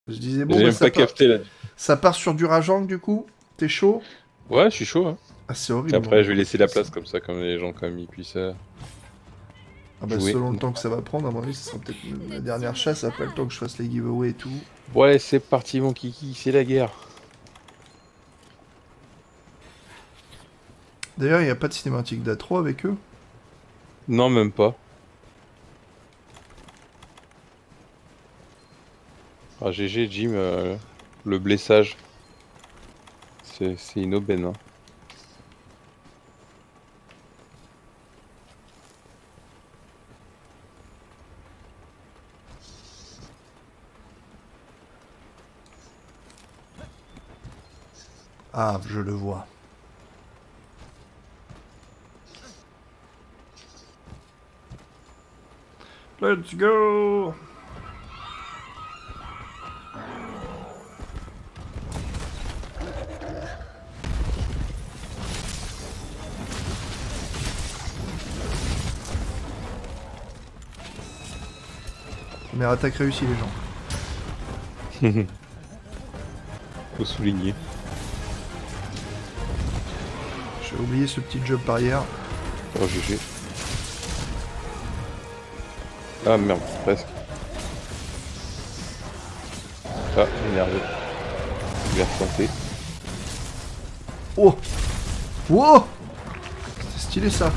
Je disais, bon, J'ai bah même pas capté là. ça part sur du Rajang du coup. T'es chaud? Ouais, je suis chaud. Hein. Ah, c'est horrible, Après, non, je vais quand tu laisser fais la ça. place comme ça, comme les gens, comme ils puissent Ah bah jouer. selon le temps que ça va prendre, à mon avis, ce sera peut-être la dernière chasse après le temps que je fasse les giveaways et tout. Bon, allez, c'est parti, mon kiki, c'est la guerre. D'ailleurs, il n'y a pas de cinématique d'A3 avec eux. Non, même pas. Ah, GG, Jim, le blessage. C'est une aubaine. Hein. Ah, je le vois. Let's go! Première attaque réussie, les gens. Faut souligner. J'ai oublié ce petit job barrière. Oh, GG. Ah merde, presque. Ah, énervé. Je vais retenter. Oh! Wow! C'est stylé ça.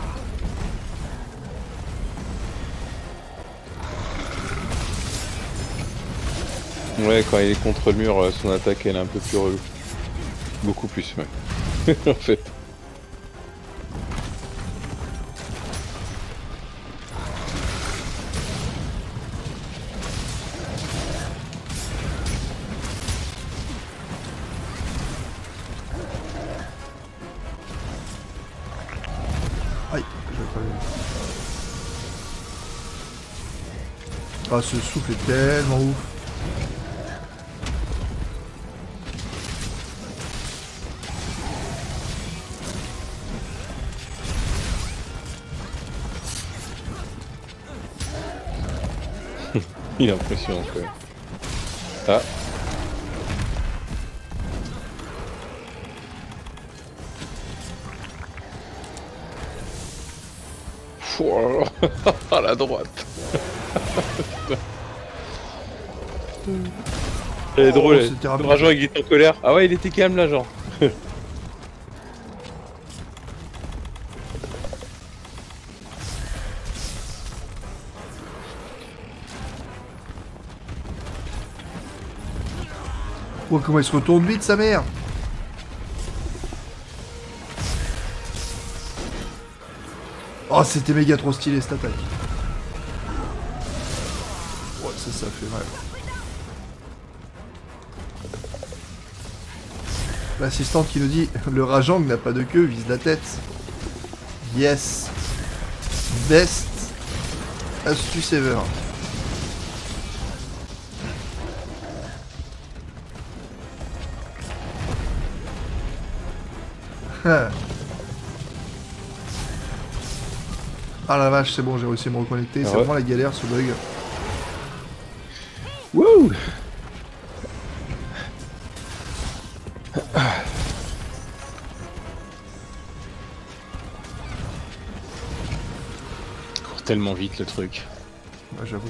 Ouais, quand il est contre le mur, son attaque elle est un peu plus relou. Beaucoup plus, ouais. En fait. Aïe, j'avais pas vu. Ah, ce souffle est tellement ouf. Il est impressionnant quand même. Ah. Oh là là. À la droite. Elle est drôle, elle. c'était Le rapide. rageant il est en colère. Ah ouais, il était calme là, genre. Oh, comment il se retourne vite, sa mère! Oh, c'était méga trop stylé cette attaque. Ouais, ça fait mal. L'assistante qui nous dit le Rajang n'a pas de queue, vise la tête. Yes. Best astuce ever. Ah la vache, c'est bon, j'ai réussi à me reconnecter. Ah C'est ouais. vraiment la galère ce bug. Wouh. Il court tellement vite le truc. Ouais, j'avoue.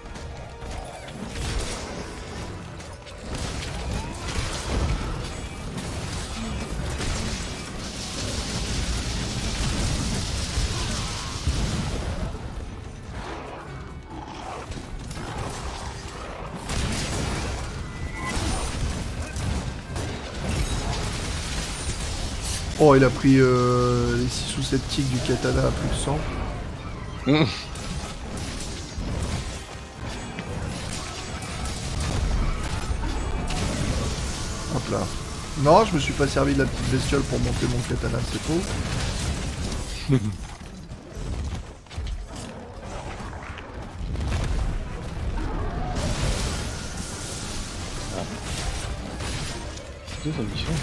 Oh, il a pris les 6 ou 7 tics du katana à plus de 100. Mmh. Hop là. Non, je me suis pas servi de la petite bestiole pour monter mon katana, c'est faux. C'est deux ambitions.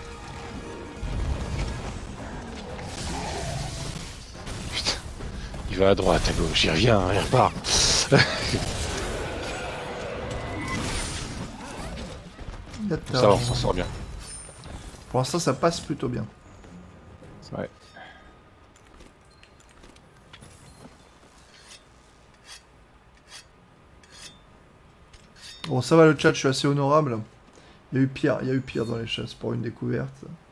Putain, Il va à droite, à gauche, il revient, il repart. Ça va, on s'en sort bien. Pour l'instant, ça passe plutôt bien. Ouais. Bon, ça va le chat, je suis assez honorable. Il y a eu pire dans les chasses pour une découverte.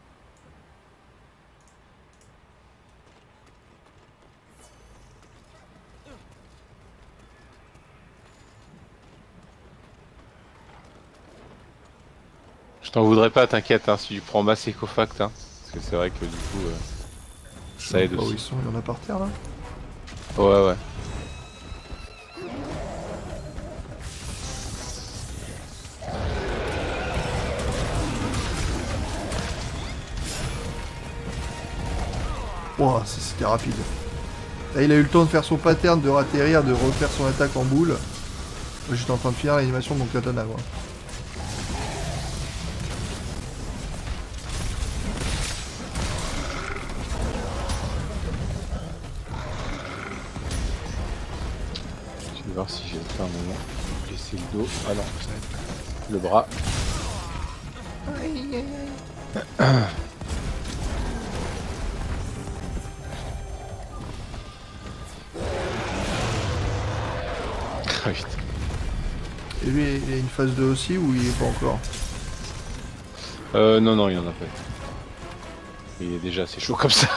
Je t'en voudrais pas, t'inquiète, hein, si tu prends masse écofact, hein, parce que c'est vrai que du coup, ça aide aussi. Où ils sont, il y en a par terre là. Ouais, ouais. Wow, c'était rapide. Là, il a eu le temps de faire son pattern, de ratterrir, de refaire son attaque en boule. Moi, j'étais en train de finir l'animation de mon katana, moi. Je vais voir si j'ai fait un moment. Laisser le dos. Ah non, ça va être le bras. Aïe, aïe, aïe. Ah putain. Et lui, il a une phase 2 aussi ou il est pas encore? Non, non, il en a pas. Il est déjà assez chaud comme ça.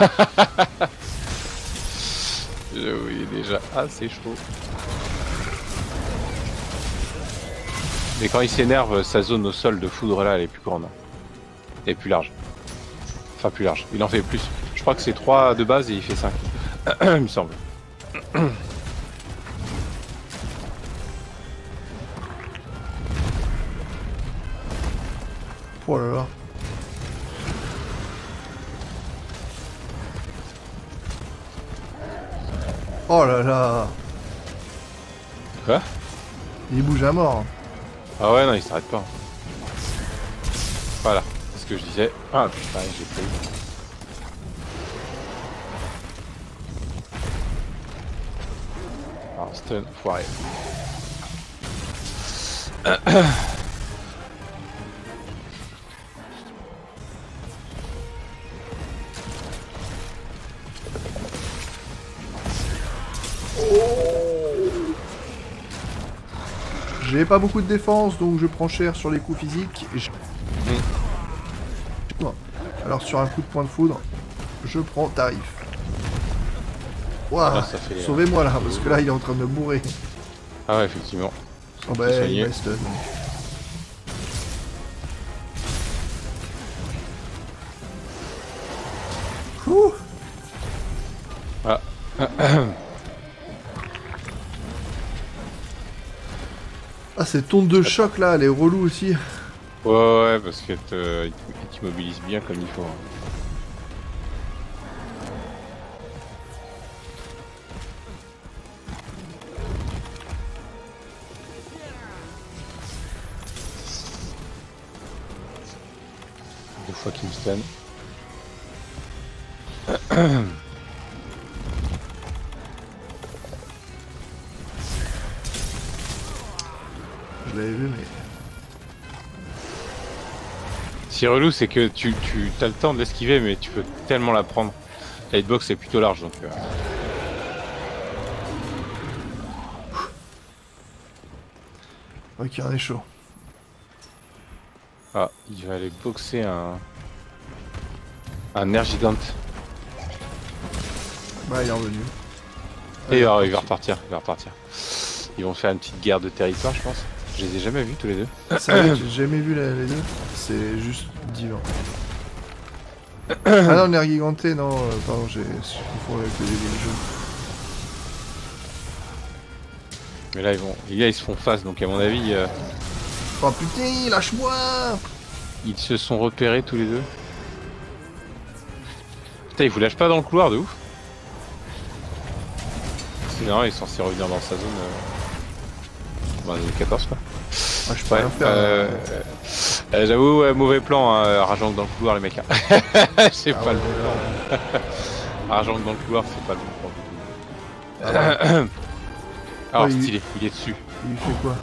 Il est déjà assez chaud. Mais quand il s'énerve, sa zone au sol de foudre là, elle est plus grande. Elle est plus large. Enfin, plus large. Il en fait plus. Je crois que c'est 3 de base et il fait 5. Il me semble. Oh là là. Oh là là. Quoi? Il bouge à mort. Ah ouais, non, il s'arrête pas. Voilà, c'est ce que je disais. Ah putain, j'ai pris. Alors, stun, foiré. J'ai pas beaucoup de défense, donc je prends cher sur les coups physiques. Alors sur un coup de poing de foudre, je prends tarif. Waouh, sauvez-moi là, parce que là il est en train de me bourrer. Ah ouais, effectivement. Oh bah il m'a stun. Ouh. Ah. Ah, cette onde de choc là, elle est relou aussi. Ouais, ouais, parce qu'il t'immobilise bien comme il faut. Deux fois qu'il me stun. Je l'avais vu, mais... Ce qui est relou, c'est que tu as le temps de l'esquiver, mais tu peux tellement la prendre. La hitbox est plutôt large, donc... Ok, on est chaud. Ah, il va aller boxer un air gigante. Bah, il est revenu. Et il va repartir, il va repartir. Ils vont faire une petite guerre de territoire, je pense. Je les ai jamais vus tous les deux. C'est vrai que j'ai jamais vu les deux. C'est juste divin. Ah non, l'air giganté, non, pardon, je confonds avec le jeu. Mais là, les gars, ils se font face, donc à mon avis, Oh putain, lâche-moi! ils se sont repérés tous les deux. Putain, ils vous lâchent pas dans le couloir de ouf. C'est normal, il est censé revenir dans sa zone. Dans les 14 quoi. Ah, je peux rien faire. J'avoue, ouais, mauvais plan, hein, Rajang dans le couloir, les mecs. C'est pas le bon plan. Rajang dans le couloir, c'est pas le bon plan du tout. Alors Ouais, stylé, il est dessus. Il fait quoi?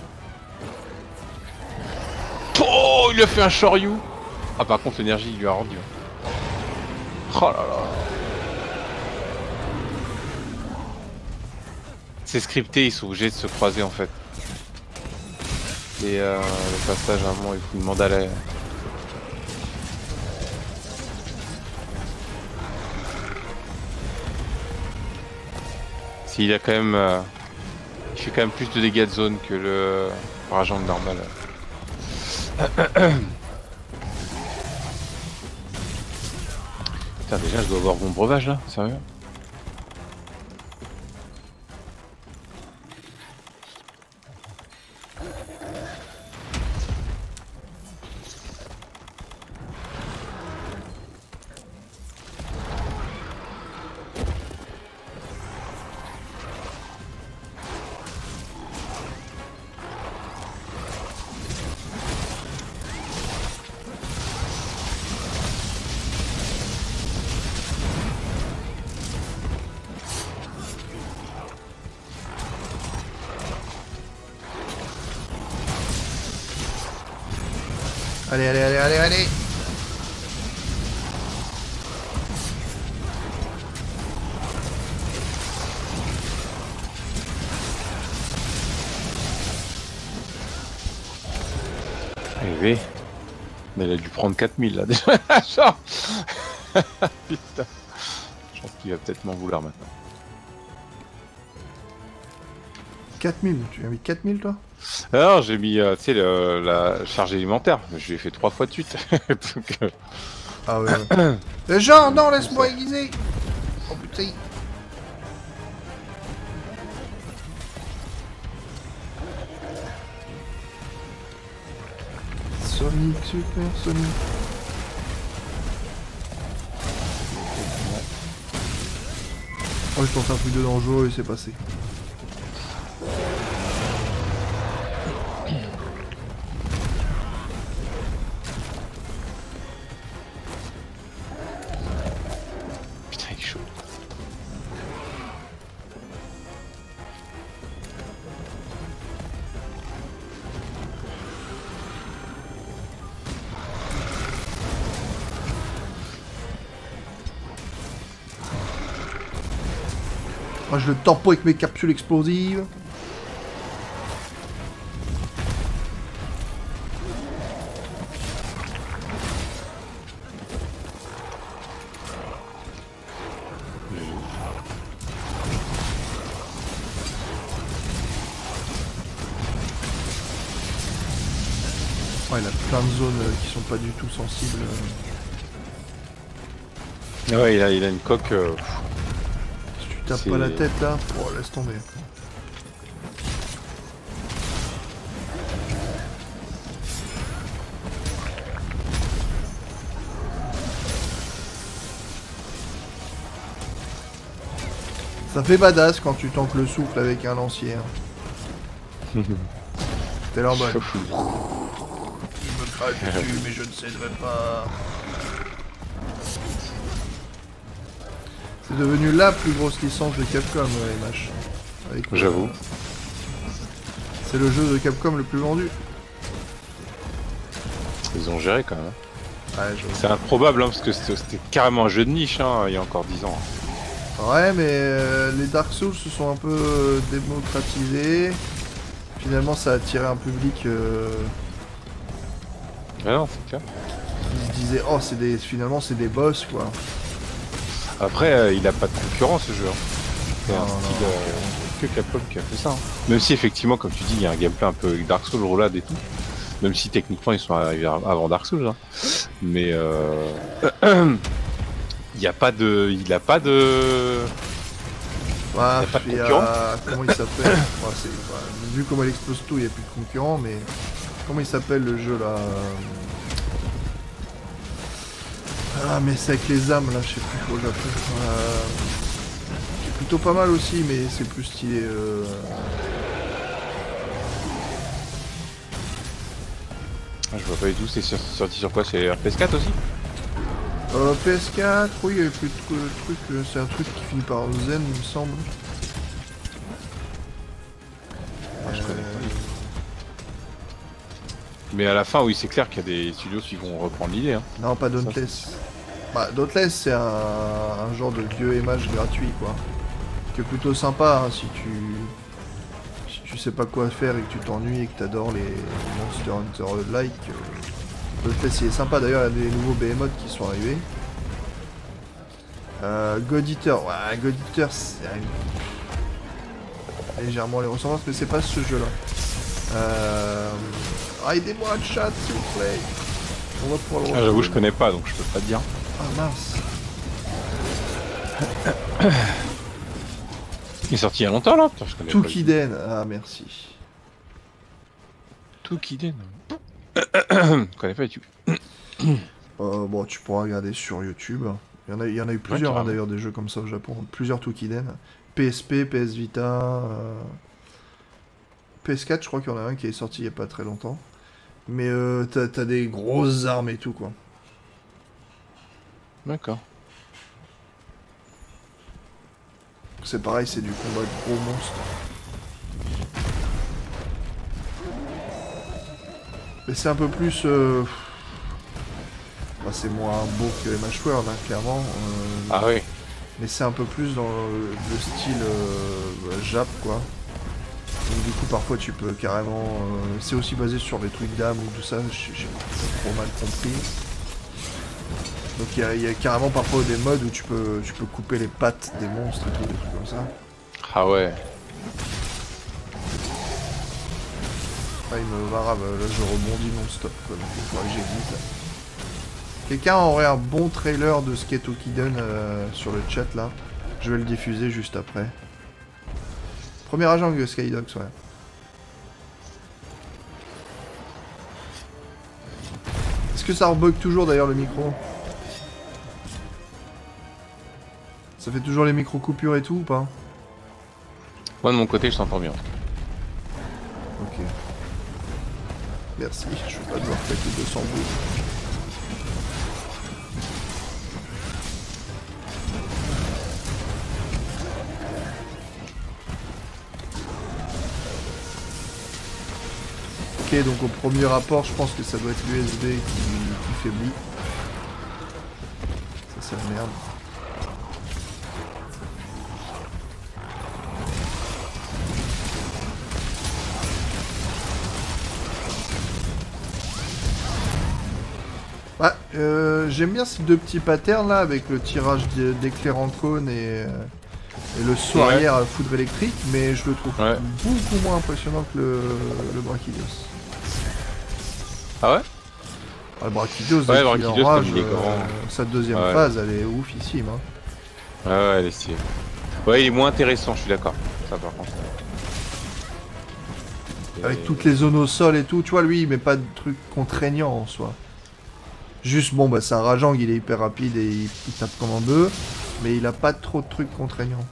Oh, il a fait un Shoryu. Ah par contre l'énergie il lui a rendu. Oh là là. C'est scripté, ils sont obligés de se croiser en fait. Et le passage à un moment il faut demander à la... S'il a quand même... il fait quand même plus de dégâts de zone que le Rajang normal. Putain déjà je dois avoir mon breuvage là, sérieux? Allez, allez, allez, allez, allez. Eh oui. Mais elle a dû prendre 4000 là déjà. Genre. Putain. Je pense qu'il va peut-être m'en vouloir maintenant. 4000, tu as mis 4000 toi? Alors j'ai mis tu sais la charge élémentaire, mais je l'ai fait 3 fois de suite. Donc, Ah ouais. Genre, non, laisse-moi aiguiser. Oh putain. Sonic, super Sonic. Oh, je pense un truc de dangereux et c'est passé. putain il est chaud. Moi je le tempo avec mes capsules explosives. Ouais, il a plein de zones qui sont pas du tout sensibles. Ah ouais il a une coque. Si tu tapes pas la tête là, oh, laisse tomber. Ça fait badass quand tu tankes le souffle avec un lancier. Hein. T'es là en mode. Je me crache dessus, mais je ne céderai pas. C'est devenu la plus grosse licence de Capcom, MH. J'avoue. C'est le jeu de Capcom le plus vendu. Ils ont géré quand même. Ouais, c'est improbable hein, parce que c'était carrément un jeu de niche hein, il y a encore 10 ans. Ouais, mais les Dark Souls se sont un peu démocratisés. Finalement, ça a attiré un public. Ah non, c'est clair. Qui se disait, oh, finalement, c'est des boss quoi. Après, il a pas de concurrence ce jeu. Hein. C'est un Non, style que Capcom qui a fait ça. Hein. Même si effectivement, comme tu dis, il y a un gameplay un peu Dark Souls roulade et tout. Même si techniquement ils sont arrivés avant Dark Souls. Hein. Mais il a pas de. Il a pas de. Ouais, il y a pas de concurrent. Comment il s'appelle vu comment il explose tout, il n'y a plus de concurrent, mais. Comment il s'appelle le jeu là Ah, mais c'est avec les âmes là, je sais plus comment j'appelle. C'est plutôt pas mal aussi, mais c'est plus stylé. Ah, je vois pas du tout, c'est sorti sur quoi? C'est PS4 aussi? PS4, oui, il y avait plus de trucs, c'est un truc qui finit par Zen, il me semble. Mais à la fin, oui, c'est clair qu'il y a des studios qui vont reprendre l'idée. Hein. Non, pas Dauntless. Bah, Dauntless, c'est un genre de vieux image gratuit, quoi. Qui est plutôt sympa, hein, si tu sais pas quoi faire et que tu t'ennuies et que t'adores les Monster Hunter-like. Dauntless, il est sympa. D'ailleurs, il y a des nouveaux behemoths qui sont arrivés. God Eater. Ouais, God Eater, c'est légèrement les ressemblances, mais c'est pas ce jeu-là. Aidez-moi, chat, s'il vous plaît. On va pouvoir le retrouver. J'avoue, je connais pas, donc je peux pas te dire. Ah mince. Il est sorti il y a longtemps là. Putain, je connais pas. Toukiden. Ah merci. Toukiden. Je connais pas YouTube. Bon, tu pourras regarder sur YouTube. Il y en a eu plusieurs, hein, d'ailleurs, des jeux comme ça au Japon. Plusieurs Toukiden. PSP, PS Vita... PS4, je crois qu'il y en a un qui est sorti il y a pas très longtemps. Mais t'as des grosses armes et tout, quoi. D'accord. C'est pareil, c'est du combat de gros monstres. Mais c'est un peu plus... Bah, c'est moins beau que MH World, hein, clairement. Ah oui. Mais c'est un peu plus dans le style Jap, quoi. Donc du coup parfois tu peux carrément... c'est aussi basé sur des trucs d'âme ou tout ça, j'ai trop mal compris. Donc il y a carrément parfois des modes où tu peux couper les pattes des monstres et tout, des trucs comme ça. Ah ouais. Ah il me varave, là je rebondis non-stop quoi, donc il faudrait que j'évite. Quelqu'un aurait un bon trailer de Skate Toukiden sur le chat là. Je vais le diffuser juste après. Premier agent que Skydox, ouais. Est-ce que ça rebug toujours d'ailleurs le micro? Ça fait toujours les micro-coupures et tout ou pas? Moi de mon côté je t'entends bien. Ok. Merci, je vais pas devoir péter 200 bouts. Ok, donc au premier rapport, je pense que ça doit être l'USB qui faiblit. Ça, c'est la merde. Ouais, j'aime bien ces deux petits patterns là, avec le tirage d'éclairs en cône et le saut arrière à foudre électrique, mais je le trouve beaucoup moins impressionnant que le Brachydios. Ah ouais? Ah, le Brachydios, ouais, Brachydios enrage, comme il est grand. sa deuxième phase, elle est oufissime. Hein. Ouais, elle est stylée. Ouais, il est moins intéressant, je suis d'accord. Ça par contre. Avec toutes les zones au sol et tout, tu vois, lui, il met pas de trucs contraignants en soi. Juste, bon, bah, c'est un Rajang, il est hyper rapide et il tape comme un bœuf, mais il a pas trop de trucs contraignants.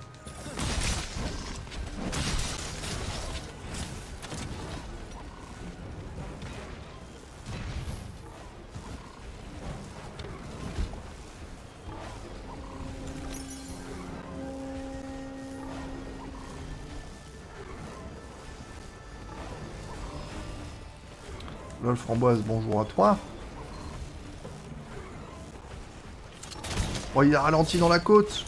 Lol Framboise, bonjour à toi. Oh, il a ralenti dans la côte.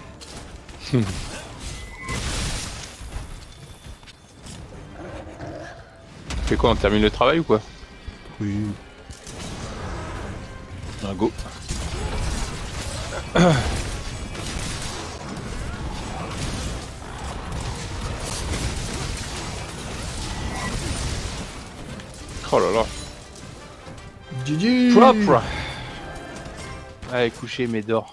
Fais quoi, on termine le travail ou quoi? Oui. Un go. Oh là là. GG. Propre. Allez, coucher mes dors.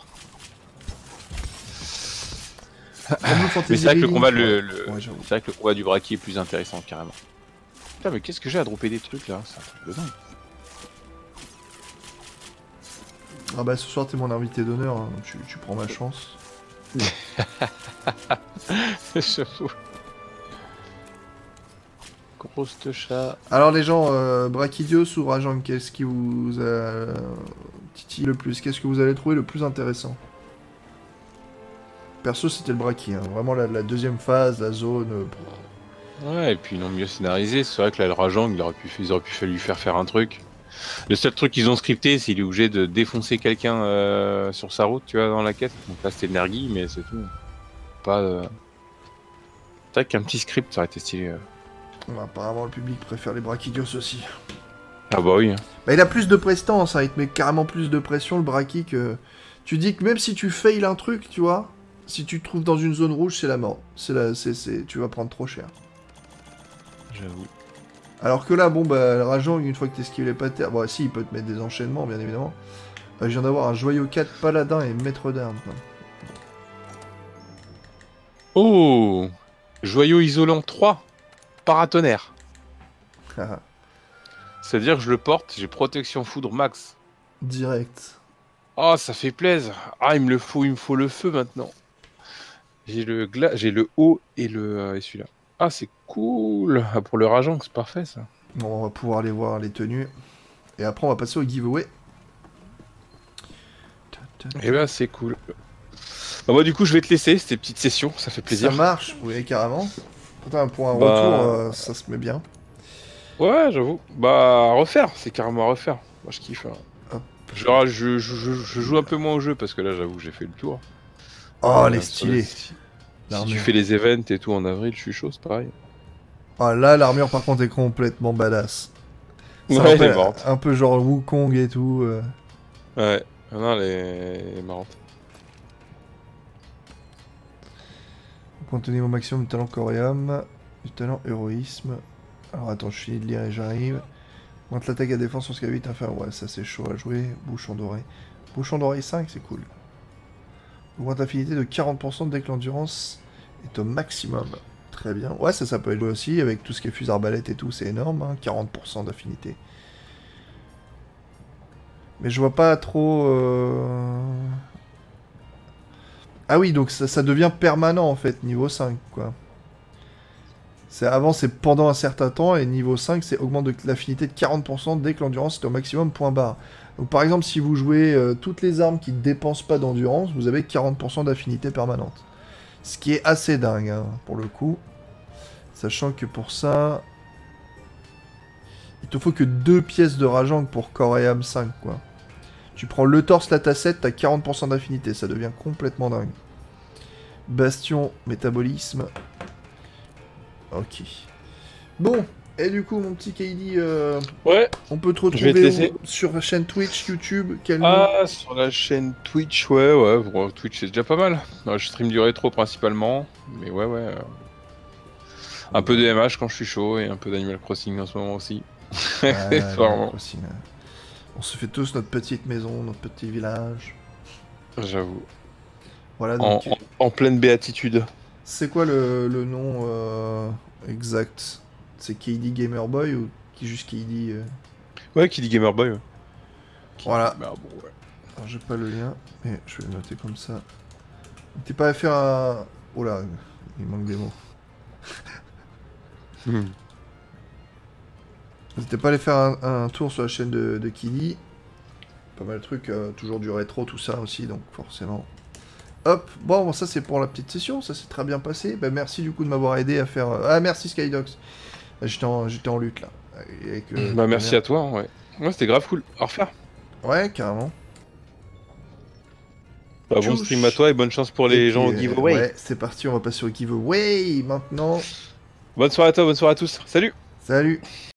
Mais c'est vrai que le combat, ouais, c'est vrai que le combat du braquis est plus intéressant carrément. Putain, mais qu'est-ce que j'ai à dropper des trucs là? C'est un truc de dingue. Ah bah ce soir t'es mon invité d'honneur, hein. Tu prends ma chance. Je fous. Grosse chat. Alors les gens, Brachydios ou Rajang, qu'est-ce qui vous a titillé le plus? Qu'est-ce que vous avez trouvé le plus intéressant? Perso c'était le Brachy, hein. Vraiment la deuxième phase, la zone... Ouais, et puis ils l'ont mieux scénarisé. C'est vrai que là, le Rajang, ils auraient pu lui faire un truc. Le seul truc qu'ils ont scripté, c'est qu'il est obligé de défoncer quelqu'un sur sa route, tu vois, dans la quête. Donc là, c'était le Nergi, mais c'est tout. Pas. Tac, un petit script, ça aurait été stylé. Apparemment, le public préfère les Brachiosaurus aussi. Ah bah oui. Bah, il a plus de prestance, hein. Il te met carrément plus de pression, le Brachii, que... Tu dis que même si tu fails un truc, tu vois, si tu te trouves dans une zone rouge, c'est la mort. Tu vas prendre trop cher. J'avoue. Alors que là, bon, bah, le Rajang, une fois que t'esquives les patterns... Bon, si, il peut te mettre des enchaînements, bien évidemment. Je viens d'avoir un joyau 4 paladin et maître d'armes, quoi. Oh, joyau isolant 3, paratonnerre. C'est-à-dire que je le porte, j'ai protection foudre max. Direct. Oh, ça fait plaisir. Ah, il me faut le feu maintenant. J'ai le haut et et celui-là. Ah, c'est cool. Ah, pour le Rajang, c'est parfait ça. Bon, on va pouvoir aller voir les tenues. Et après, on va passer au giveaway. Et bah, c'est cool. Bah, moi, du coup, je vais te laisser, c'était petite session, ça fait plaisir. Ça marche, oui, carrément. Putain, pour un Bah, retour, ça se met bien. Ouais, j'avoue. Bah, à refaire, c'est carrément à refaire. Moi, je kiffe. Hop. Genre, je joue un peu moins au jeu parce que là, j'avoue, j'ai fait le tour. Oh, les stylés. Si tu fais les events et tout en avril, je suis chaud, c'est pareil. Ah, là, l'armure, par contre, est complètement badass. Ouais, Ça elle est rappelle marrante. un peu genre Wukong et tout. Ouais, non, elle est marrante. Contenez au maximum de talent corium, du talent héroïsme. Alors attends, je finis de lire et j'arrive. Augmente l'attaque à défense en ce cas 8 inférieur. Ouais, ça c'est chaud à jouer. Bouchon doré. Bouchon doré 5, c'est cool. Augmente l'affinité de 40% dès que l'endurance est au maximum. Très bien. Ouais, ça peut être joué aussi avec tout ce qui est fusil arbalète et tout, c'est énorme, hein, 40% d'affinité. Mais je vois pas trop... Ah oui, donc ça devient permanent en fait, niveau 5, quoi. Avant, c'est pendant un certain temps, et niveau 5, c'est augmente l'affinité de 40% dès que l'endurance est au maximum, point barre. Donc par exemple, si vous jouez toutes les armes qui ne dépensent pas d'endurance, vous avez 40% d'affinité permanente. Ce qui est assez dingue, hein, pour le coup. Sachant que pour ça... Il te faut que 2 pièces de Rajang pour corps et âme 5, quoi. Tu prends le torse, la tassette, t'as 40% d'affinité, ça devient complètement dingue. Bastion, métabolisme... Ok. Bon, et du coup, mon petit KD, Ouais, on peut te je vais te retrouver laisser. sur la chaîne Twitch, YouTube, quel nom? Ah, sur la chaîne Twitch, ouais, bon, Twitch c'est déjà pas mal. Je stream du rétro principalement, mais ouais. Un peu de MH quand je suis chaud et un peu d'Animal Crossing en ce moment aussi. Vraiment. On se fait tous notre petite maison, notre petit village. J'avoue. Voilà, donc... En pleine béatitude. C'est quoi le nom exact? C'est KD Gamer Boy ou qui juste KD Ouais, qui dit Gamer Boy. Ouais. Voilà. Bah, bon, ouais. Alors j'ai pas le lien, mais je vais le noter comme ça. T'es pas à faire un... Oh là, il manque des mots. N'hésitez pas à aller faire un tour sur la chaîne de Kili. Pas mal de trucs, toujours du rétro, tout ça aussi, donc forcément. Hop, bon, ça c'est pour la petite session, ça s'est très bien passé. Bah, merci du coup de m'avoir aidé à faire... Ah, merci Skydox. J'étais en lutte là. Bah, merci à toi, ouais. Ouais, c'était grave cool. À refaire. Ouais, carrément. Bah, bon stream à toi et bonne chance pour les gens au giveaway. Ouais, c'est parti, on va passer au giveaway maintenant. Bonne soirée à toi, bonne soirée à tous. Salut! Salut!